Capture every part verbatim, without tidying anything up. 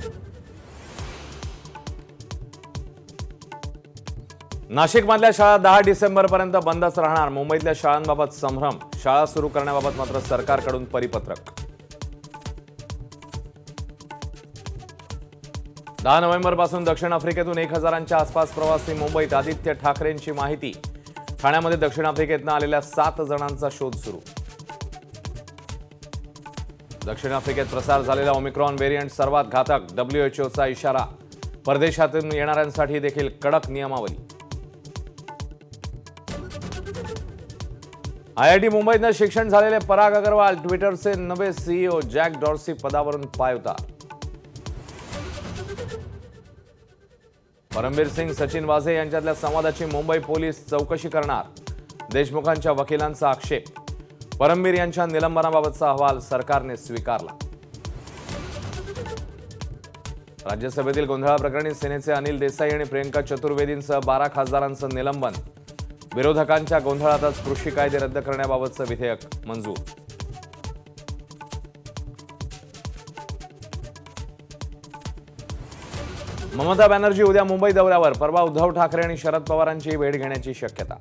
नाशिकमधल्या शाळा दहा डिसेंबर पर्यंत बंदच राहणार. मुंबईतल्या शाळांबाबत संभ्रम. शाळा सुरू करण्याबाबत मात्र सरकारकडून परिपत्रक. दहा नोव्हेंबर पासून दक्षिण आफ्रिकेतून एक हजारांच्या आसपास प्रवासी मुंबईत. आदित्य ठाकरेंची माहिती. ठाण्यामध्ये दक्षिण आफ्रिकेतनं आलेल्या सात जणांचा शोध सुरू. दक्षिण आफ्रिकेत प्रसार झालेला ओमिक्रॉन व्हेरियंट सर्वात घातक. डब्ल्यूएचओचा इशारा. परदेशातून येणाऱ्यांसाठी देखील कडक नियमावली. आयआयटी मुंबईतनं शिक्षण झालेले पराग अग्रवाल ट्विटरचे नवे सीईओ. जॅक डॉर्सी पदावरून पायउतार. परमबीर सिंग सचिन वाझे यांच्यातल्या संवादाची मुंबई पोलीस चौकशी करणार. देशमुखांच्या वकिलांचा आक्षेप. परमबीर यांच्या निलंबनाबाबतचा अहवाल सरकारने स्वीकारला. राज्यसभेतील गोंधळाप्रकरणी सेनेचे अनिल देसाई आणि प्रियंका चतुर्वेदींसह बारा खासदारांचं निलंबन. विरोधकांच्या गोंधळातच कृषी कायदे रद्द करण्याबाबतचं विधेयक मंजूर. ममता बॅनर्जी उद्या मुंबई दौऱ्यावर. परवा उद्धव ठाकरे आणि शरद पवारांची भेट घेण्याची शक्यता.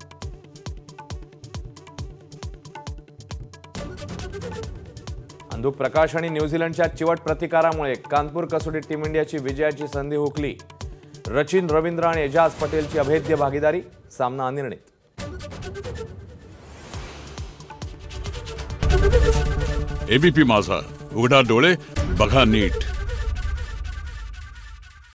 अंधुक प्रकाश आणि न्यूझीलंडच्या चिवट प्रतिकारामुळे कानपूर कसोटीत टीम इंडियाची विजयाची संधी हुकली. रचिन रवींद्र आणि एजाज पटेलची अभेद्य भागीदारी. सामना अनिर्णित. एबीपी माझा, उघडा डोळे बघा नीट.